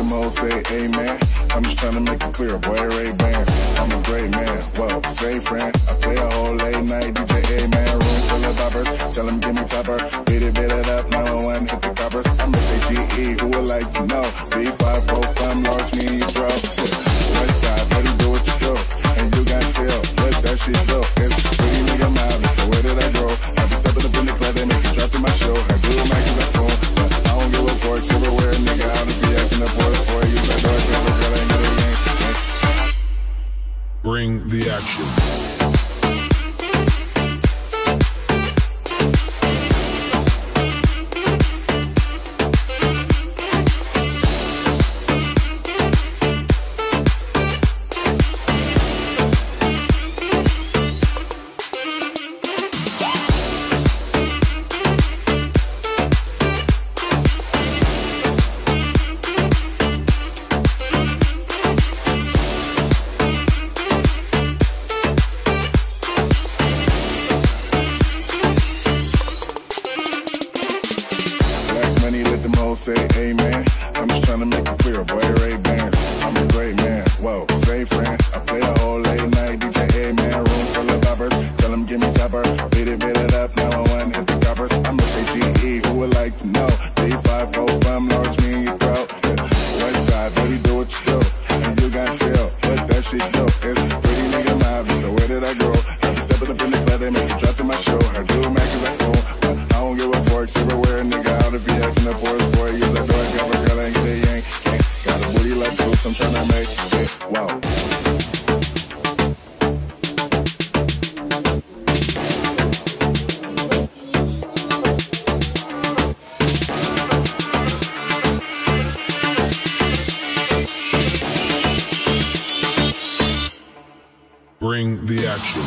them hoes say amen. I'm just trying to make it clear, boy, Ray-Bans. I'm a great man, whoa, say friend. I play a whole late night DJ, man. Room full of boppers, tell them give me topper. Beat it up, 911, hit the coppers. I'm S-A-G-E, who would like to know? B545, large, me and you bro. West side, buddy, do what you do. And you got till, let that shit go. It's pretty nigga mob, it's the way that I grow. I be stepping up in the club, they make it drop to my show. I do it, man, cause I spoon. But I don't give a fork, silverware, nigga. I don't be acting up for you. Use that door, girl, ain't gonna yank. Bring the action. Say amen. I'm just trying to make it clear, boy, Ray-Bans. I'm a great man, whoa, say friend. I play a whole late night DJ, man. Room full of boppers, tell them give me topper. Beat it up, 911, hit the coppers. I'm S-A-G-E, who would like to know? B545, large, me and your throat. West side, baby, do what you do. And you got till, let that shit go. It's pretty nigga mob, it's the way that I grow. I be stepping up in the club, they make it drop to my show. I do it, man, cause I spoon. But I don't give a fork, silverware, nigga. Out of be acting up for us, boy. Use that door, girl, ain't get a yank. Got a booty like Bruce, I'm tryna make it, wow. Bring the action.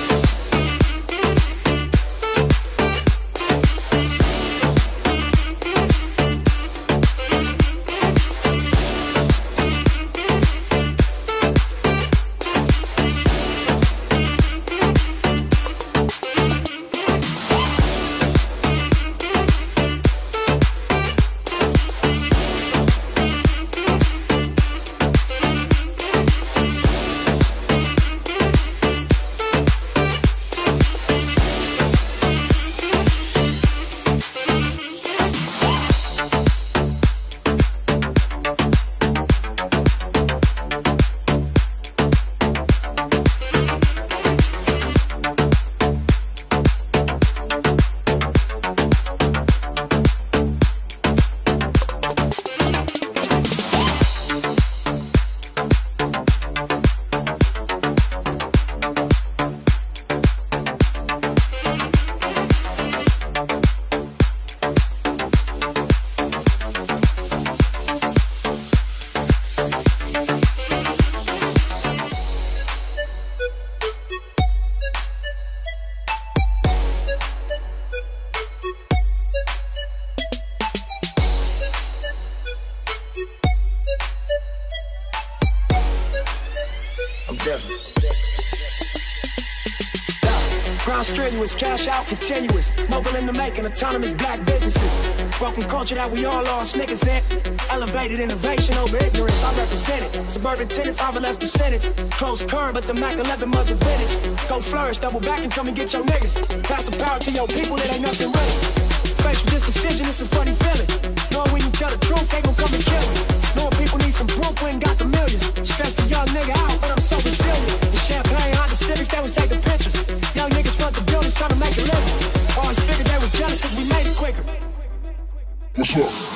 Ground strenuous, cash out continuous. Mogul in the making, autonomous black businesses. Broken culture that we all lost niggas in. Elevated innovation over ignorance, I represent it. Suburban tenant, 5 or less percentage. Close current, but the Mac 11 much of vintage. Go flourish, double back and come and get your niggas. Pass the power to your people, it ain't nothing really. Faced with this decision, it's a funny feeling. Knowing when you tell the truth, they gon' come and kill me. Knowing people need some proof, we ain't got the millions. Stressed a young nigga out, but I'm so resilient. In Champagne, Honda Civics, they was taking pictures. Young niggas front the buildings trying to make a living. Always figured they was jealous cause we made it quicker. What's up?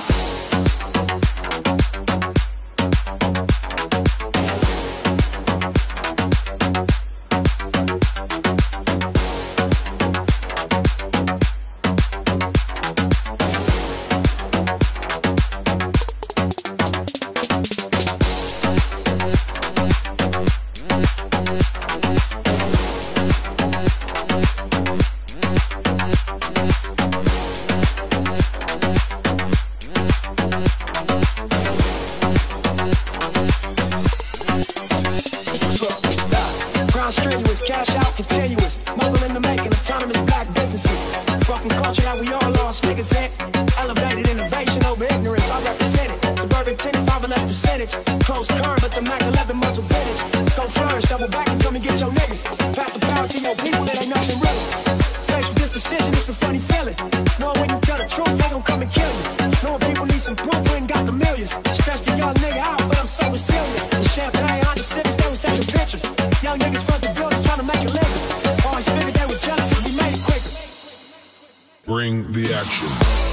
we all lost niggas at. Elevated innovation over ignorance, I represent it. Suburban 10 and 5 or less percentage. Close curve, but the Mac 11 muzzle vintage. Go flourish, double back and come and get your niggas. Pass the power to your people, it ain't nothing really. Faced with this decision, it's a funny feeling. Knowing when you tell the truth, they gon' come and kill you. Knowing people need some proof, we ain't got the millions. Stretched a young nigga out, but I'm so resilient. The champagne on the cities, they was taking pictures. Young niggas front the buildings trying to make a living. Always figured they were just, cause we made it quicker. Bring the action.